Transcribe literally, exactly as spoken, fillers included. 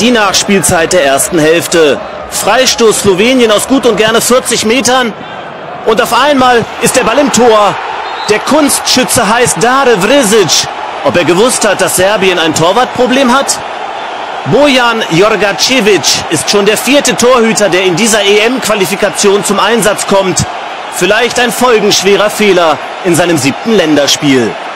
Die Nachspielzeit der ersten Hälfte. Freistoß Slowenien aus gut und gerne vierzig Metern. Und auf einmal ist der Ball im Tor. Der Kunstschütze heißt Dare Vršić. Ob er gewusst hat, dass Serbien ein Torwartproblem hat? Bojan Jorgačević ist schon der vierte Torhüter, der in dieser E M-Qualifikation zum Einsatz kommt. Vielleicht ein folgenschwerer Fehler in seinem siebten Länderspiel.